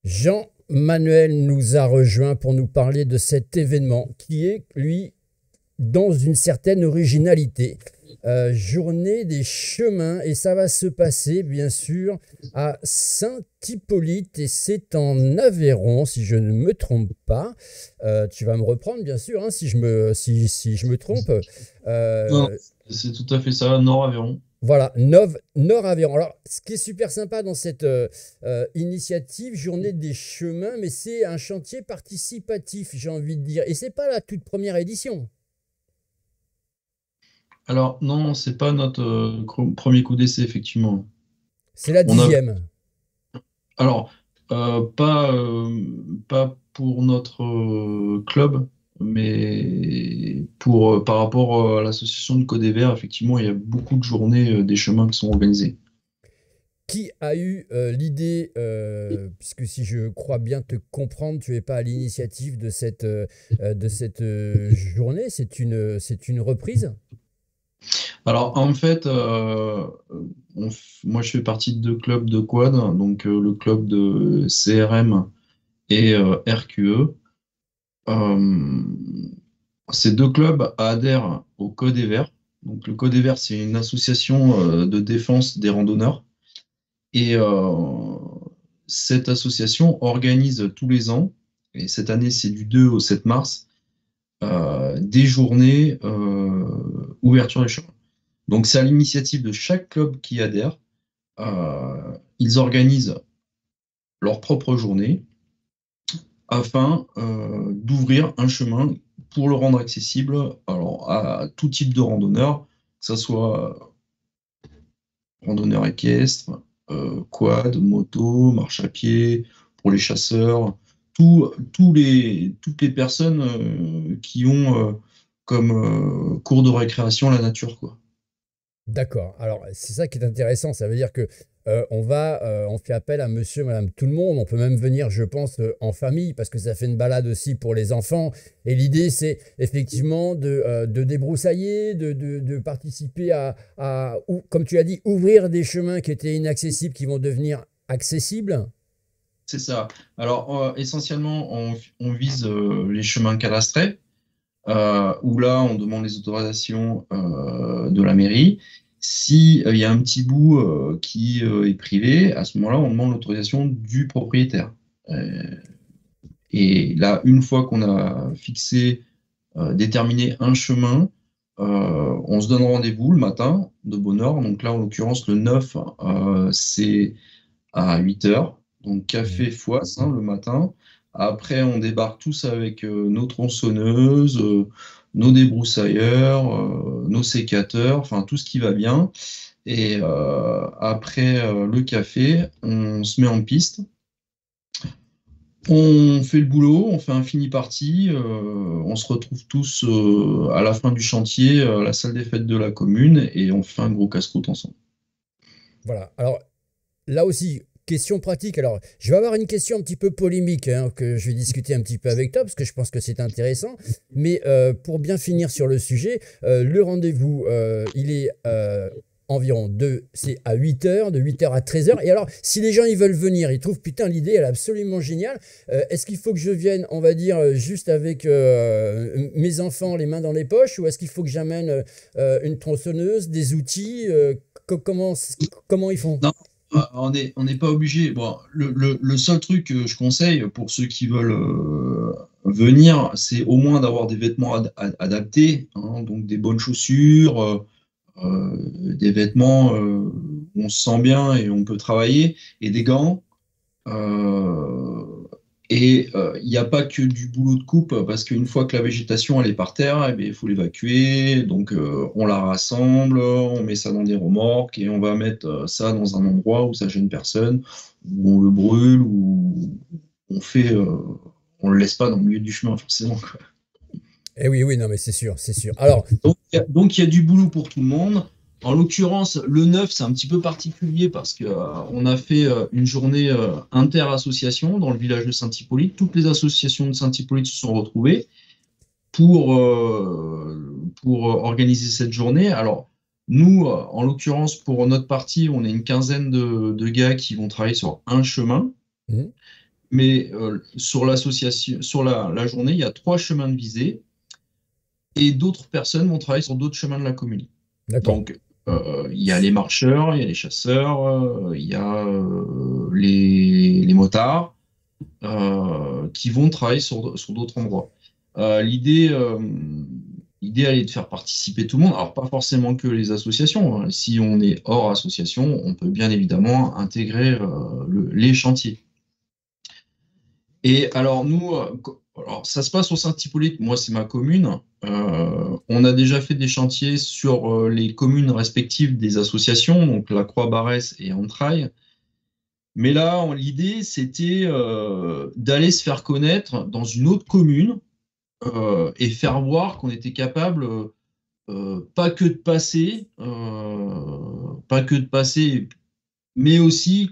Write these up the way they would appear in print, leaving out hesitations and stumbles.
Jean-Manuel nous a rejoint pour nous parler de cet événement qui est, lui, dans une certaine originalité. Journée des chemins et ça va se passer bien sûr à Saint-Hippolyte et c'est en Aveyron si je ne me trompe pas. Tu vas me reprendre bien sûr hein, si je me trompe. Non, Euh, c'est tout à fait ça, Nord-Aveyron. voilà, Nord-Aveyron. Alors, ce qui est super sympa dans cette initiative, Journée des chemins, mais c'est un chantier participatif, j'ai envie de dire. Et c'est pas la toute première édition. Alors, non, c'est pas notre premier coup d'essai, effectivement. C'est la On a, 10e. alors, pas pour notre club, mais par rapport à l'association de Code des Verts, effectivement, il y a beaucoup de journées des chemins qui sont organisées. Qui a eu l'idée, puisque si je crois bien te comprendre, tu n'es pas à l'initiative de cette journée, c'est une reprise. Alors, en fait, moi, je fais partie de deux clubs de quad, donc le club de CRM et RQE. Euh, Ces deux clubs adhèrent au Code des Verts. Donc, le Code des Verts, c'est une association de défense des randonneurs. Et cette association organise tous les ans, et cette année, c'est du 2 au 7 mars, des journées ouverture des chemins. Donc, c'est à l'initiative de chaque club qui adhère. Ils organisent leur propre journée afin d'ouvrir un chemin pour le rendre accessible alors, à tout type de randonneur, que ce soit randonneur équestre, quad, moto, marche à pied, pour les chasseurs, toutes les personnes qui ont comme cours de récréation la nature, quoi. D'accord. Alors, c'est ça qui est intéressant. Ça veut dire que on fait appel à monsieur, madame, tout le monde. On peut même venir, je pense, en famille, parce que ça fait une balade aussi pour les enfants. Et l'idée, c'est effectivement de débroussailler, de participer comme tu as dit, ouvrir des chemins qui étaient inaccessibles, qui vont devenir accessibles. C'est ça. Alors, essentiellement, on vise les chemins cadastrés, où là, on demande les autorisations de la mairie. Si il y a un petit bout qui est privé, à ce moment-là, on demande l'autorisation du propriétaire. Euh, et là, une fois qu'on a fixé, déterminé un chemin, on se donne rendez-vous le matin de bonne heure. Donc là, en l'occurrence, le 9, c'est à 8 heures. Donc café Mhm. Foisse le matin. Après, on débarque tous avec nos tronçonneuses, nos débroussailleurs, nos sécateurs, enfin tout ce qui va bien. Et après le café, on se met en piste. On fait le boulot, on fait un fini parti, on se retrouve tous à la fin du chantier à la salle des fêtes de la commune et on fait un gros casse-croûte ensemble. Voilà. Alors, là aussi, question pratique. Alors, je vais avoir une question un petit peu polémique hein, que je vais discuter un petit peu avec toi parce que je pense que c'est intéressant. Mais pour bien finir sur le sujet, le rendez-vous, il est environ c'est à 8 heures, de 8 heures à 13 heures. Et alors, si les gens ils veulent venir, ils trouvent putain l'idée, elle est absolument géniale. Est-ce qu'il faut que je vienne, on va dire, juste avec mes enfants, les mains dans les poches, ou est-ce qu'il faut que j'amène une tronçonneuse, des outils comment, comment ils font? Non, on n'est pas obligé. Bon, le seul truc que je conseille pour ceux qui veulent venir, c'est au moins d'avoir des vêtements adaptés, hein, donc des bonnes chaussures, des vêtements où on se sent bien et on peut travailler, et des gants. Euh, et il n'y a pas que du boulot de coupe, parce qu'une fois que la végétation elle est par terre, eh bien, il faut l'évacuer. Donc on la rassemble, on met ça dans des remorques et on va mettre ça dans un endroit où ça gêne personne, où on le brûle, ou on fait, on le laisse pas dans le milieu du chemin forcément, quoi. Eh oui, oui, non, mais c'est sûr, c'est sûr. Alors, Donc, il y a du boulot pour tout le monde. En l'occurrence, le 9, c'est un petit peu particulier parce que on a fait une journée inter-association dans le village de Saint-Hippolyte. Toutes les associations de Saint-Hippolyte se sont retrouvées pour organiser cette journée. Alors, nous, en l'occurrence, pour notre partie, on est une quinzaine de gars qui vont travailler sur un chemin. hmm, mais sur l'association, sur la journée, il y a 3 chemins de visée et d'autres personnes vont travailler sur d'autres chemins de la commune. D'accord. Donc, il y a les marcheurs, il y a les chasseurs, il y a les motards qui vont travailler sur d'autres endroits. L'idée, elle est de faire participer tout le monde. Alors, pas forcément que les associations, hein. Si on est hors association, on peut bien évidemment intégrer les chantiers. Et alors, nous, alors, ça se passe au Saint-Hippolyte. Moi, c'est ma commune. On a déjà fait des chantiers sur les communes respectives des associations, donc la Croix-Barrès et Entrailles. Mais là, l'idée, c'était d'aller se faire connaître dans une autre commune et faire voir qu'on était capable, pas que de passer, mais aussi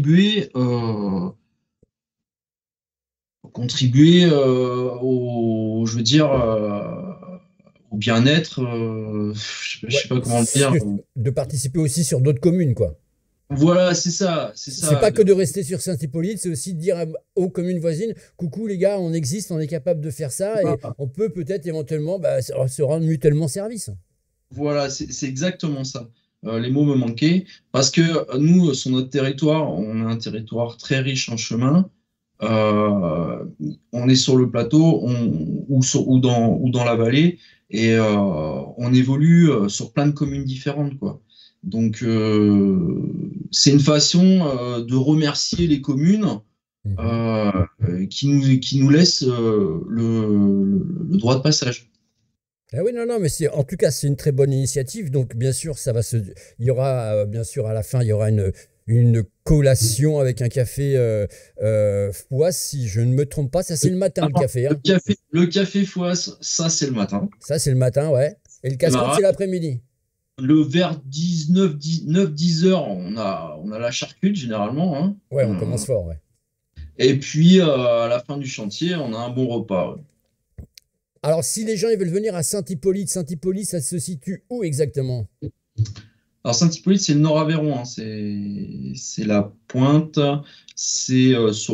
contribuer je veux dire, au bien-être. Je Ouais, sais pas comment le dire. de participer aussi sur d'autres communes, quoi. Voilà, c'est ça, c'est C'est ça. pas que de rester sur Saint-Hippolyte, c'est aussi de dire aux communes voisines, coucou les gars, on existe, on est capable de faire ça et on peut peut-être éventuellement se rendre mutuellement service. Voilà, c'est exactement ça. Les mots me manquaient parce que nous, sur notre territoire, on a un territoire très riche en chemins. Euh, on est sur le plateau ou dans la vallée et on évolue sur plein de communes différentes, quoi. Donc, c'est une façon de remercier les communes Mhm. euh, qui nous laissent le droit de passage. Ah oui, non, non, mais en tout cas, c'est une très bonne initiative. Donc, bien sûr, il y aura, bien sûr, à la fin, il y aura une collation avec un café Fouas, si je ne me trompe pas. Ça, c'est le matin, le Alors, café, hein. le café Fouas, ça c'est le matin. Ça, c'est le matin, ouais. Et le casse-croûte, c'est Démarrage. l'après-midi. Le vers 10 heures, on a la charcute généralement, hein. Ouais, on commence fort, ouais. Et puis à la fin du chantier, on a un bon repas. Ouais. Alors, si les gens ils veulent venir à Saint-Hippolyte, ça se situe où exactement? Alors Saint-Hippolyte, c'est le Nord-Aveyron, hein. C'est la pointe, c'est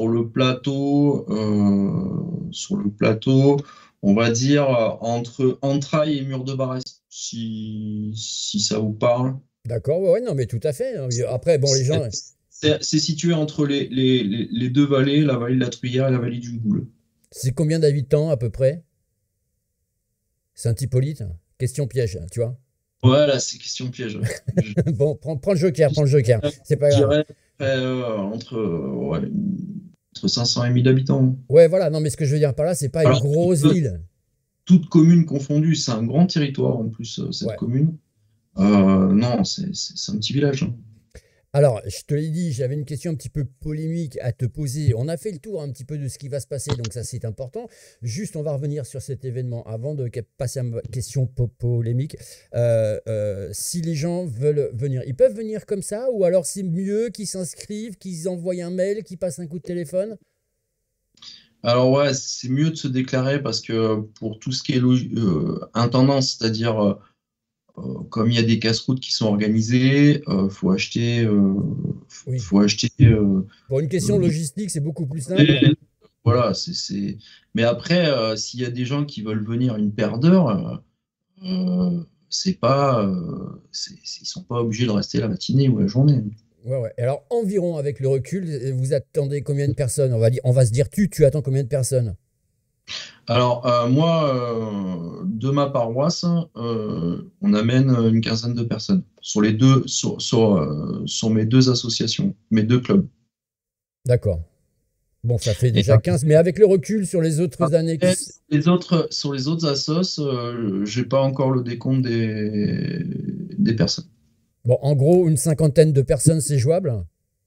sur le plateau, on va dire entre Entrailles et Mur de Barès, si ça vous parle. D'accord, ouais, ouais, non, mais tout à fait, hein. Après, bon, les gens, C'est situé entre les deux vallées, la vallée de la Truyère et la vallée du Goul. c'est combien d'habitants à peu près? Saint-Hippolyte? Question piège, tu vois. Voilà, c'est question piège. Je, Bon, prends le joker, prends le joker. C'est pas je grave. dirais ouais, entre 500 et 1000 habitants. Ouais, voilà, non, mais ce que je veux dire par là, c'est pas une Alors, grosse ville. toutes communes confondues, c'est un grand territoire en plus, cette Ouais. commune. Non, c'est un petit village, hein. Alors, je te l'ai dit, j'avais une question un petit peu polémique à te poser. On a fait le tour un petit peu de ce qui va se passer, donc ça c'est important. Juste, on va revenir sur cet événement avant de passer à ma question polémique. Si les gens veulent venir, ils peuvent venir comme ça ou alors c'est mieux qu'ils s'inscrivent, qu'ils envoient un mail, qu'ils passent un coup de téléphone? Alors ouais, c'est mieux de se déclarer parce que pour tout ce qui est intendance, c'est-à-dire comme il y a des casse-routes qui sont organisées, Oui. faut acheter Pour une question euh, logistique, c'est beaucoup plus simple. des- voilà, Mais après, s'il y a des gens qui veulent venir une paire d'heures, c'est pas, ils sont pas obligés de rester la matinée ou la journée. Ouais, ouais. Et alors, environ avec le recul, vous attendez combien de personnes? On va se dire, tu attends combien de personnes? Alors, moi, de ma paroisse, on amène une quinzaine de personnes sur mes deux associations, mes deux clubs. D'accord. Bon, ça fait Et déjà 15, mais avec le recul sur les autres années après, sur les autres assos, j'ai pas encore le décompte des personnes. Bon, en gros, une cinquantaine de personnes, c'est jouable?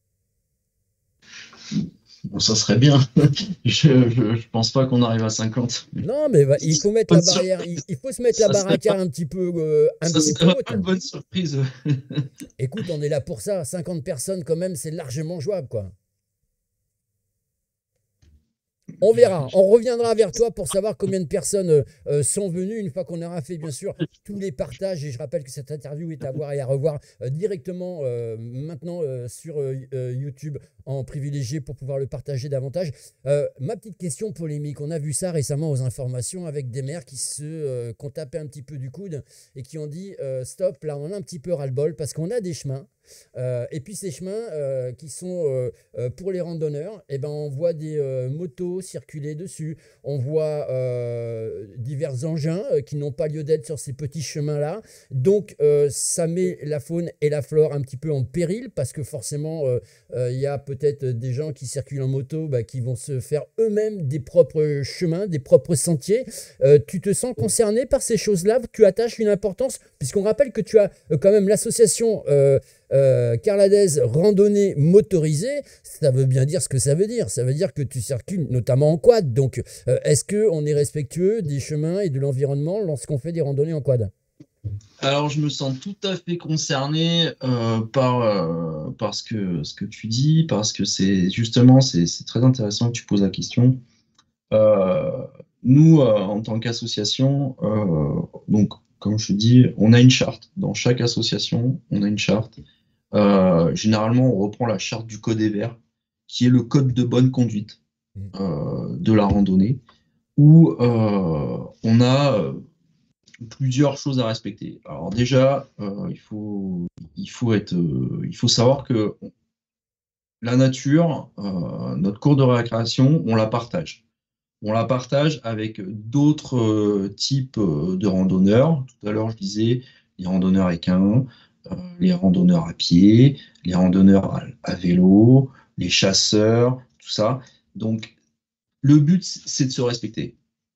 Bon, ça serait bien. Je pense pas qu'on arrive à 50. Non, mais il faut mettre la Bonne barrière, surprise. il faut se mettre la Ça serait barrière pas, un ça petit serait peu vraiment haute. une bonne surprise. Écoute, on est là pour ça. 50 personnes, quand même, c'est largement jouable, quoi. On verra. On reviendra vers toi pour savoir combien de personnes sont venues une fois qu'on aura fait, bien sûr, tous les partages. Et je rappelle que cette interview est à voir et à revoir directement maintenant sur YouTube en privilégié pour pouvoir le partager davantage. Ma petite question polémique. On a vu ça récemment aux informations avec des maires qui ont tapé un petit peu du coude et qui ont dit stop, là on a un petit peu ras-le-bol parce qu'on a des chemins. Et puis ces chemins qui sont pour les randonneurs, eh ben, on voit des motos circuler dessus, on voit divers engins qui n'ont pas lieu d'être sur ces petits chemins-là. Donc ça met la faune et la flore un petit peu en péril parce que forcément il y a peut-être des gens qui circulent en moto qui vont se faire eux-mêmes des propres chemins, des propres sentiers. Tu te sens concerné par ces choses-là? Tu attaches une importance puisqu'on rappelle que tu as quand même l'association Carladez randonnée motorisée. Ça veut bien dire ce que ça veut dire. Ça veut dire que tu circules notamment en quad. Donc, est-ce qu'on est respectueux des chemins et de l'environnement lorsqu'on fait des randonnées en quad? Alors, je me sens tout à fait concerné par ce que tu dis, parce que c'est justement, c'est très intéressant que tu poses la question. Euh, Nous, en tant qu'association, donc, comme je te dis, on a une charte. Dans chaque association, on a une charte. Généralement, on reprend la charte du Code des Verts, qui est le code de bonne conduite de la randonnée, où on a plusieurs choses à respecter. Alors déjà, il faut savoir que la nature, notre cours de récréation, on la partage. On la partage avec d'autres types de randonneurs. Tout à l'heure, je disais les randonneurs équins, les randonneurs à pied, les randonneurs à vélo, les chasseurs, tout ça. Donc, le but, c'est de se respecter.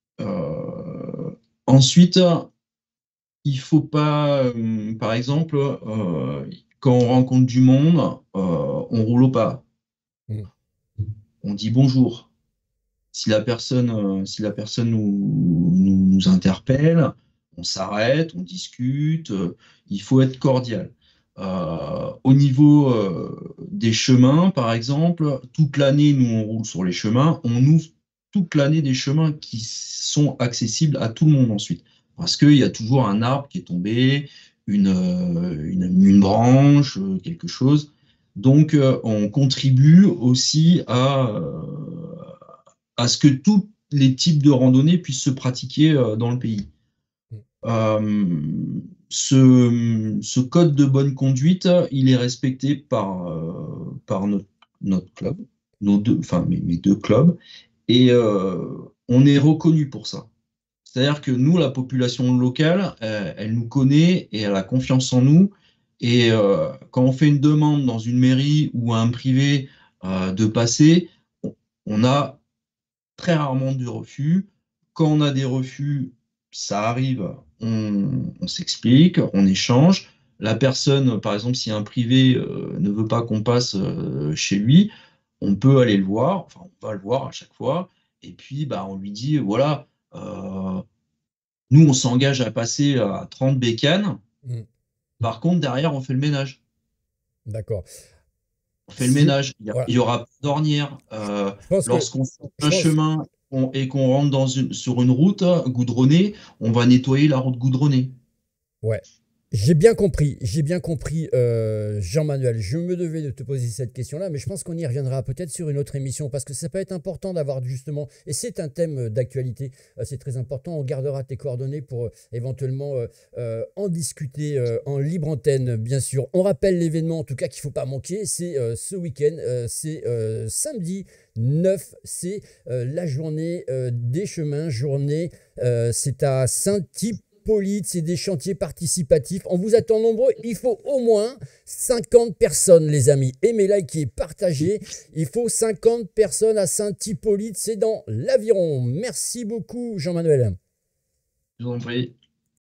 Ensuite, il faut pas, par exemple, quand on rencontre du monde, on roule au pas. Mm. On dit bonjour. Si la personne nous interpelle, on s'arrête, on discute, il faut être cordial. Au niveau des chemins, par exemple, toute l'année, nous, on roule sur les chemins, on ouvre toute l'année des chemins qui sont accessibles à tout le monde ensuite. Parce qu'il y a toujours un arbre qui est tombé, une branche, quelque chose. Donc, on contribue aussi à ce que tous les types de randonnées puissent se pratiquer dans le pays. Ce code de bonne conduite, il est respecté par notre club, mes deux clubs, et on est reconnu pour ça. C'est-à-dire que nous, la population locale, elle nous connaît et elle a confiance en nous. Et quand on fait une demande dans une mairie ou à un privé de passer, on a très rarement de refus. Quand on a des refus, ça arrive, on s'explique, on échange. La personne, par exemple, si un privé ne veut pas qu'on passe chez lui, on peut aller le voir, enfin on va le voir à chaque fois, et puis on lui dit, voilà, nous on s'engage à passer à 30 bécanes, Mm. par contre derrière on fait le ménage. D'accord. On fait le ménage, Voilà. il y aura pas d'ornière. Je pense que Lorsqu'on fait je un pense, chemin et qu'on rentre sur une route goudronnée, on va nettoyer la route goudronnée. ouais. J'ai bien compris, Jean-Manuel. Je me devais de te poser cette question-là, mais je pense qu'on y reviendra peut-être sur une autre émission parce que ça peut être important d'avoir justement, et c'est un thème d'actualité, c'est très important. On gardera tes coordonnées pour éventuellement en discuter en libre antenne, bien sûr. On rappelle l'événement, en tout cas, qu'il ne faut pas manquer, c'est ce week-end, c'est samedi 9, c'est la journée des chemins, c'est à Saint-Hyppolite. C'est des chantiers participatifs. On vous attend nombreux. Il faut au moins 50 personnes, les amis. Aimez, likez, partagez. Il faut 50 personnes à Saint-Hippolyte. C'est dans l'Aviron. Merci beaucoup, Jean-Manuel. Je vous en prie.